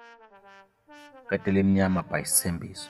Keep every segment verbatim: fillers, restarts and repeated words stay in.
Katele mnyama by Sthembiso.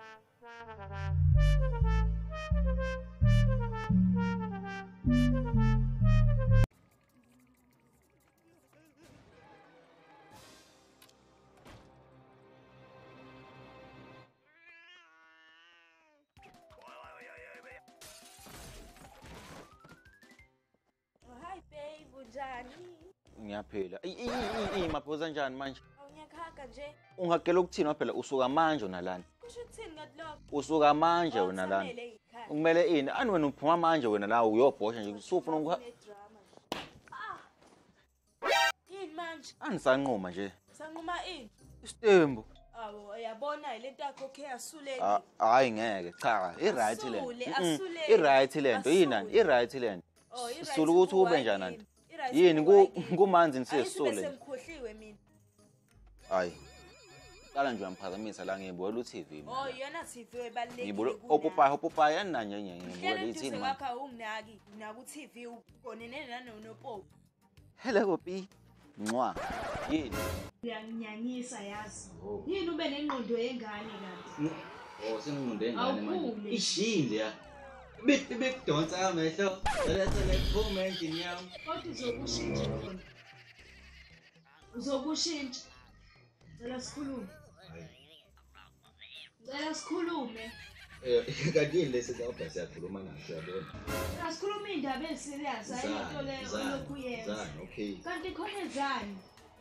Hi babe, unjani? Ngiyaphila. I maphoza njani manje? Awunyakhaga nje. Ungakela ukuthini phela usuka manje unalana. Kusho ukuthini ngadloko? Usuka manje wena lana. Kumele ini? Ani wena uphuma manje wena la uyobhosha nje usufuna ukuha. Ah. Yini manje? Anisanquma nje. Sanquma ini? Isithembu. Awu uyabona lento yakho ke asuleni. Hayi ngeke cha, i right lento. Asule. I right lento yini? I right lento. Oh, i right. Sula ukuthi ube njani? Yini kumanzi nisesule. Sengikhohliwe mina. Hayi. Qala nje uyamphazamisa la ngiyibona u-T V. Oh, yona T V ebalekile. Ngibona opopayi opopayi yananye nje ngibona ithini manje. Ngakho unginaki, naku T V ugonene nanonopopo. Hele kopi. Ncwa. Yini? Uyanginyanyisa yazi. Yini ube nengqondo yengane kanti? Oh, sengqondo yengane manje. Ishinde ya. Bithi bikudonsa amehlo. Lethe lephume endini yami. Kodwa uzokushintsha khona. Uzokushintsha. Cela sikhulume. Cela sikhulume. Eh, kanti lesi lapha siyakhuluma naso yabona. Asikhuluma indaba eserious ayinto le olokhu yenza. Zani, okay. Kanti khona ezani?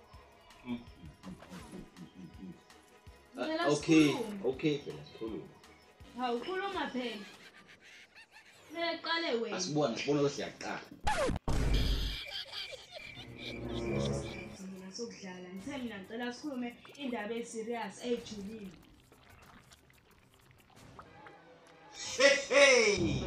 Okay, okay phela sikhuluma. Hawu khuluma phela. Leqale wena. Asibona, sibona ukuthi siyaqala. Mina sokudlala, ngithe mina ngicela sikhulume indaba eserious ejulile. Hey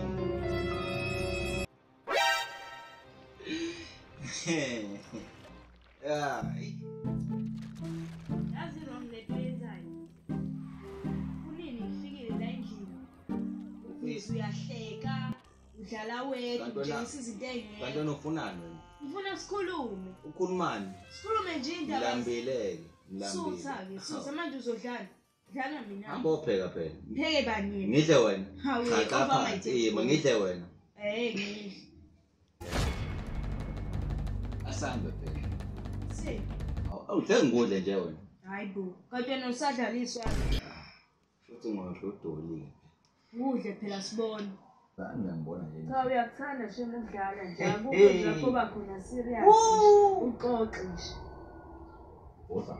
hey. Ay. Yazi wrong le yenzayo. Kunini ngifikile la endlini. Ufisa uyahleka, udlala wedwa nje izinto engeke. Kanti unofunani wena? Ngifuna sikhulume. Ukhulumani? Sikhulume nje indaba. Lambeleke, lambile. Susa ke, susa manje uzodlala. Dlala mina. Hamba upheka phela. Pheke banini. Ngidle wena. Hawu, Cha cha, yebo ngidle wena. Eh, ngidle. Asambe phela. Si. Awudle ngudle nje wena. Hayi bo, kodwa nosadlaliswa. Futhi ngisho udolile. Udle phela sibona. Bani ngiyambona nje. Cha uyakuthanda nje ukudlala nje. Akukho lapho bakhona serious. Uxoxe nje. Oza.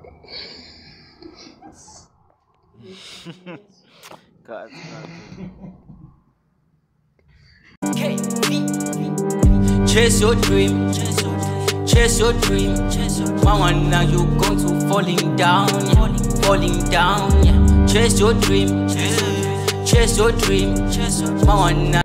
God. Chase your dream, chase your dream, chase your dream, chase your dream. My one now you going to falling down, yeah. falling down, yeah. Chase your dream, chase your dream, chase your dream. My one now.